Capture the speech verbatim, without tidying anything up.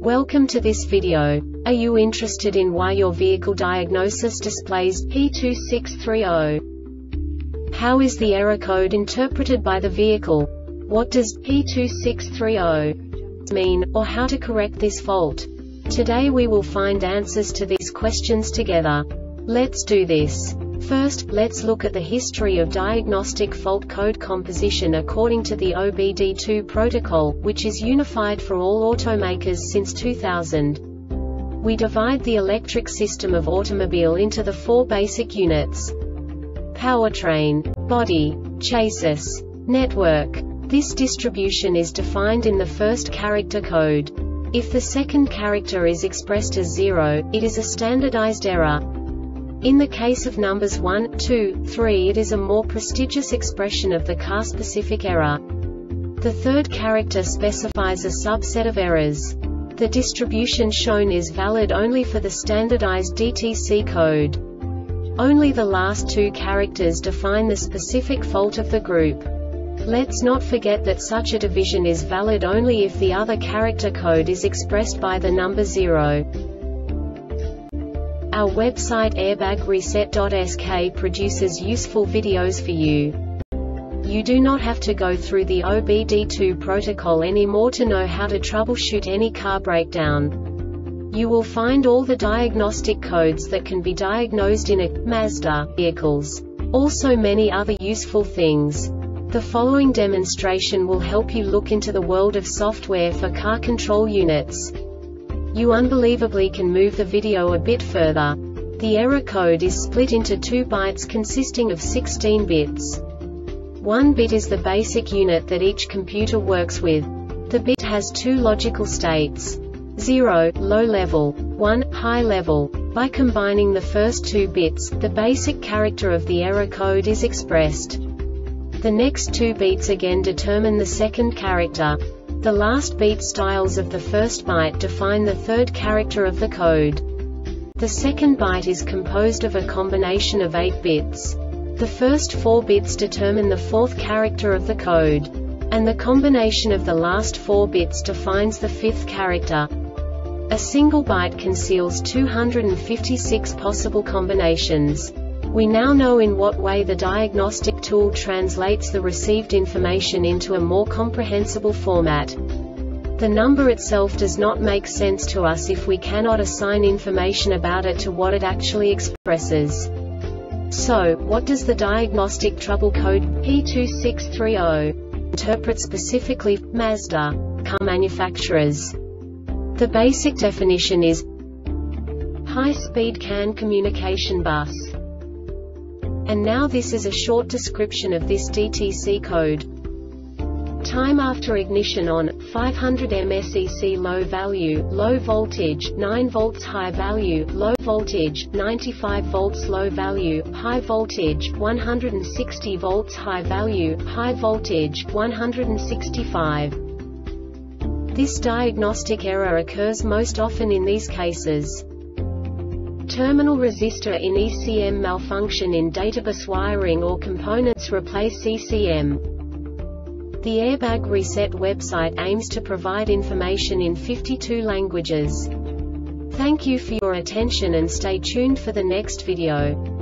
Welcome to this video. Are you interested in why your vehicle diagnosis displays P two six three zero? How is the error code interpreted by the vehicle? What does P two six three zero mean, or how to correct this fault? Today we will find answers to these questions together. Let's do this. First, let's look at the history of diagnostic fault code composition according to the O B D two protocol, which is unified for all automakers since two thousand. We divide the electric system of automobile into the four basic units: powertrain, body, chassis, network. This distribution is defined in the first character code. If the second character is expressed as zero, it is a standardized error. In the case of numbers one, two, three, it is a more prestigious expression of the car-specific error. The third character specifies a subset of errors. The distribution shown is valid only for the standardized D T C code. Only the last two characters define the specific fault of the group. Let's not forget that such a division is valid only if the other character code is expressed by the number zero. Our website airbag reset dot S K produces useful videos for you. You do not have to go through the O B D two protocol anymore to know how to troubleshoot any car breakdown. You will find all the diagnostic codes that can be diagnosed in a Mazda vehicles. Also many other useful things. The following demonstration will help you look into the world of software for car control units. You unbelievably can move the video a bit further. The error code is split into two bytes consisting of sixteen bits. One bit is the basic unit that each computer works with. The bit has two logical states: zero, low level, one, high level. By combining the first two bits, the basic character of the error code is expressed. The next two bits again determine the second character. The last beat styles of the first byte define the third character of the code. The second byte is composed of a combination of eight bits. The first four bits determine the fourth character of the code. And the combination of the last four bits defines the fifth character. A single byte conceals two hundred fifty-six possible combinations. We now know in what way the diagnostic tool translates the received information into a more comprehensible format. The number itself does not make sense to us if we cannot assign information about it to what it actually expresses. So, what does the diagnostic trouble code P two six three zero interpret specifically for Mazda car manufacturers? The basic definition is high-speed C A N communication bus. And now this is a short description of this D T C code. Time after ignition on, five hundred milliamp hours low value, low voltage, nine volts high value, low voltage, ninety-five volts low value, high voltage, one hundred sixty volts high value, high voltage, one hundred sixty-five. This diagnostic error occurs most often in these cases: terminal resistor in E C M malfunction in databus wiring or components replace E C M. The Airbag Reset website aims to provide information in fifty-two languages. Thank you for your attention and stay tuned for the next video.